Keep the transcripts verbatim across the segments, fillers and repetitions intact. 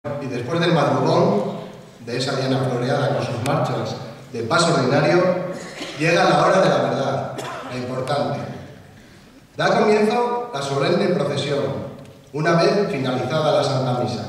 Y después del madrugón, de esa diana floreada con sus marchas de paso ordinario, llega la hora de la verdad, la importante. Da comienzo la solemne procesión, una vez finalizada la Santa Misa.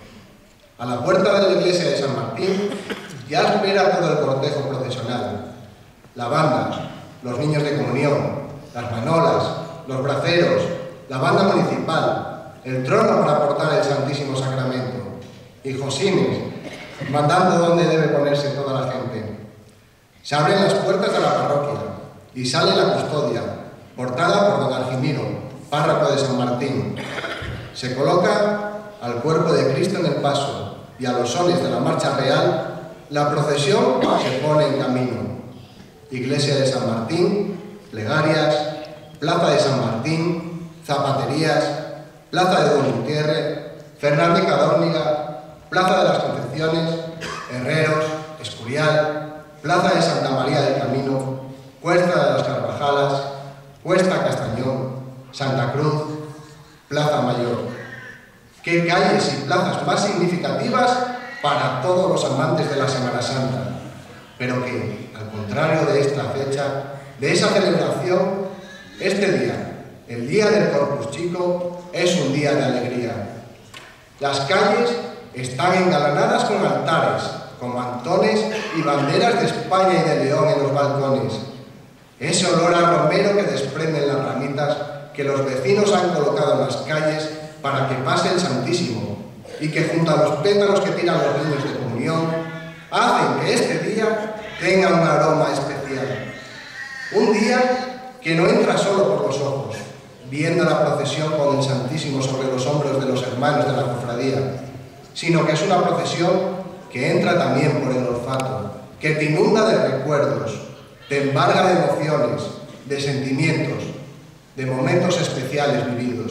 A la puerta de la iglesia de San Martín ya espera todo el cortejo procesional. La banda, los niños de comunión, las manolas, los braceros, la banda municipal, el trono para portar el Santísimo Sacramento, y Josines, mandando dónde debe ponerse toda la gente. Se abren las puertas de la parroquia y sale la custodia, portada por don Argimiro, párroco de San Martín. Se coloca al cuerpo de Cristo en el paso y a los sones de la marcha real, la procesión se pone en camino. Iglesia de San Martín, plegarias, plaza de San Martín, zapaterías, plaza de Don Gutiérrez, Fernández Cadórniga, Plaza de las Concepciones, Herreros, Escurial, Plaza de Santa María del Camino, Cuesta de las Carvajalas, Cuesta Castañón, Santa Cruz, Plaza Mayor. ¡Qué calles y plazas más significativas para todos los amantes de la Semana Santa! Pero que, al contrario de esta fecha, de esa celebración, este día, el día del Corpus Chico, es un día de alegría. Las calles están engalanadas con altares, con mantones y banderas de España y de León en los balcones. Ese olor a romero que desprenden las ramitas que los vecinos han colocado en las calles para que pase el Santísimo y que junto a los pétalos que tiran los niños de comunión hacen que este día tenga un aroma especial. Un día que no entra solo por los ojos, viendo la procesión con el Santísimo sobre los hombros de los hermanos de la cofradía, sino que es una procesión que entra también por el olfato, que te inunda de recuerdos, te embarga de emociones, de sentimientos, de momentos especiales vividos.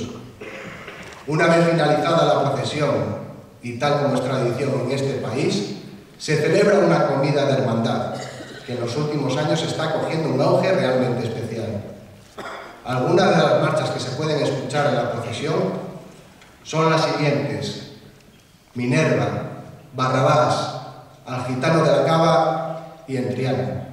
Una vez finalizada la procesión, y tal como es tradición en este país, se celebra una comida de hermandad, que en los últimos años está cogiendo un auge realmente especial. Algunas de las marchas que se pueden escuchar en la procesión son las siguientes: Minerva, Barrabás, Al Gitano de la Cava y Entriana.